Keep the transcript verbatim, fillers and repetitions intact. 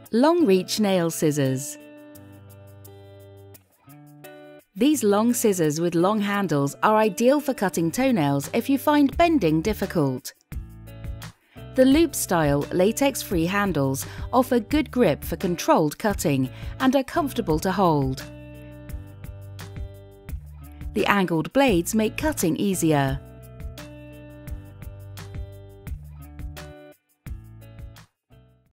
Long reach nail scissors. These long scissors with long handles are ideal for cutting toenails if you find bending difficult. The loop-style, latex-free handles offer good grip for controlled cutting and are comfortable to hold. The angled blades make cutting easier.